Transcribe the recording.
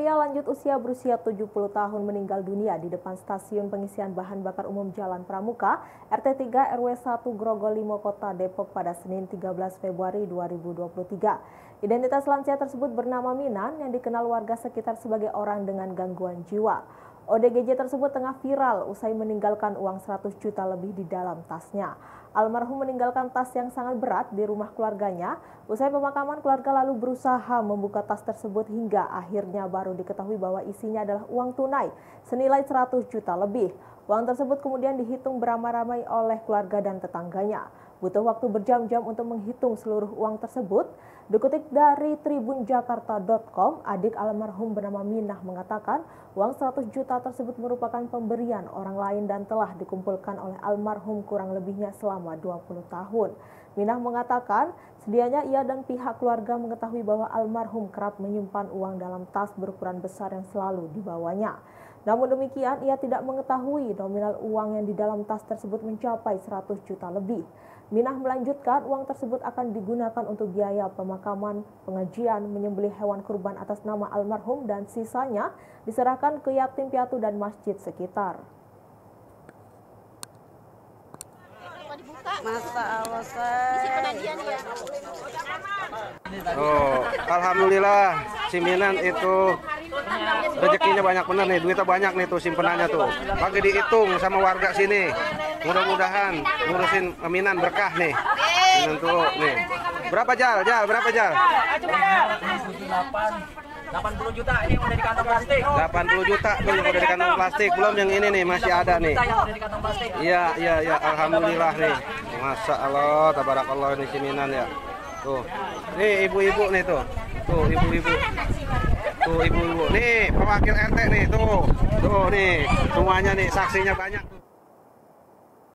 pria lanjut usia berusia 70 tahun meninggal dunia di depan stasiun pengisian bahan bakar umum Jalan Pramuka, RT 3 RW 1 Grogol 5 Kota Depok pada Senin 13 Februari 2023. Identitas lansia tersebut bernama Minan yang dikenal warga sekitar sebagai orang dengan gangguan jiwa. ODGJ tersebut tengah viral usai meninggalkan uang 100 juta lebih di dalam tasnya. Almarhum meninggalkan tas yang sangat berat di rumah keluarganya. Usai pemakaman, keluarga lalu berusaha membuka tas tersebut hingga akhirnya baru diketahui bahwa isinya adalah uang tunai senilai 100 juta lebih. Uang tersebut kemudian dihitung beramai-ramai oleh keluarga dan tetangganya. Butuh waktu berjam-jam untuk menghitung seluruh uang tersebut. Dikutip dari tribunjakarta.com, adik almarhum bernama Minah mengatakan uang 100 juta tersebut merupakan pemberian orang lain dan telah dikumpulkan oleh almarhum kurang lebihnya selama 20 tahun. Minah mengatakan sedianya ia dan pihak keluarga mengetahui bahwa almarhum kerap menyimpan uang dalam tas berukuran besar yang selalu dibawanya. Namun demikian, ia tidak mengetahui nominal uang yang di dalam tas tersebut mencapai 100 juta lebih. Minah melanjutkan uang tersebut akan digunakan untuk biaya pemakaman, pengajian, menyembelih hewan kurban atas nama almarhum dan sisanya diserahkan ke yatim piatu dan masjid sekitar. Masa Allah, Oh, alhamdulillah si Minan itu rezekinya banyak benar nih, duitnya banyak nih tuh simpenannya tuh. Pagi dihitung sama warga sini. Mudah-mudahan ngurusin Minan berkah nih. Minan tuh nih. Berapa jal? Berapa jal? 80 juta ini yang udah di kantong plastik. 80 juta tuh yang udah di kantong plastik. Belum yang ini nih, masih ada nih. Iya, alhamdulillah nih. Masya Allah, tabarakallah ini si Minan ya. Tuh. Nih ibu-ibu nih tuh. Tuh ibu-ibu. Tuh ibu-ibu. Nih pewakil RT nih tuh. Tuh nih, semuanya nih saksinya banyak tuh.